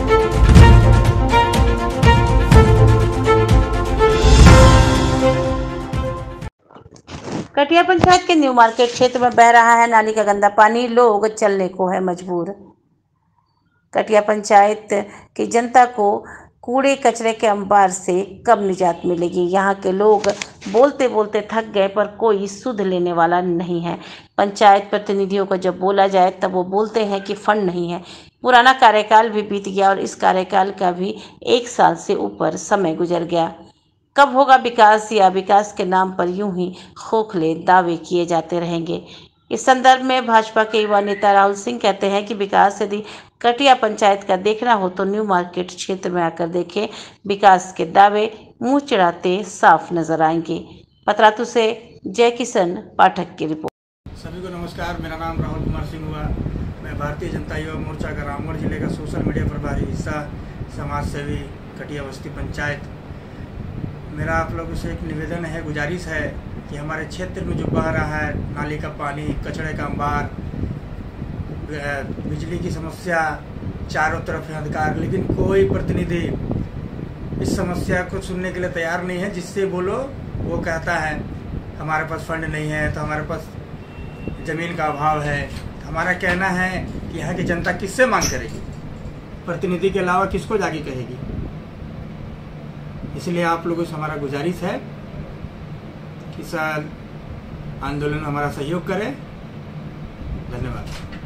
कटिया पंचायत के new market क्षेत्र में बह रहा है नाली का गंदा पानी, लोग चलने को है मजबूर। कटिया पंचायत की जनता को कूड़े कचरे के अंबार से कब निजात मिलेगी? यहाँ के लोग बोलते बोलते थक गए पर कोई सुध लेने वाला नहीं है। पंचायत प्रतिनिधियों को जब बोला जाए तब वो बोलते हैं कि फंड नहीं है। पुराना कार्यकाल भी बीत गया और इस कार्यकाल का भी 1 साल से ऊपर समय गुजर गया। कब होगा विकास, या विकास के नाम पर यूं ही खोखले दावे किए जाते रहेंगे? इस संदर्भ में भाजपा के युवा नेता राहुल सिंह कहते हैं कि विकास यदि कटिया पंचायत का देखना हो तो न्यू मार्केट क्षेत्र में आकर देखें। विकास के दावे मुंह चिढ़ाते साफ नजर आएंगे। पतरातू से जय किशन पाठक की रिपोर्ट। सभी को नमस्कार, मेरा नाम राहुल कुमार सिंह हुआ। मैं भारतीय जनता युवा मोर्चा का रामगढ़ जिले का सोशल मीडिया प्रभारी हिस्सा, समाज सेवी, कटिया बस्ती पंचायत। मेरा आप लोगों से एक निवेदन है, गुजारिश है कि हमारे क्षेत्र में जो बह रहा है नाली का पानी, कचड़े का अंबार, बिजली की समस्या, चारों तरफ है अंधकार, लेकिन कोई प्रतिनिधि इस समस्या को सुनने के लिए तैयार नहीं है। जिससे बोलो वो कहता है हमारे पास फंड नहीं है, तो हमारे पास ज़मीन का अभाव है। हमारा कहना है कि यहाँ की जनता किससे मांग करेगी? प्रतिनिधि के अलावा किसको जाके कहेगी? इसलिए आप लोगों से हमारा गुजारिश है कि इस आंदोलन में हमारा सहयोग करें। धन्यवाद।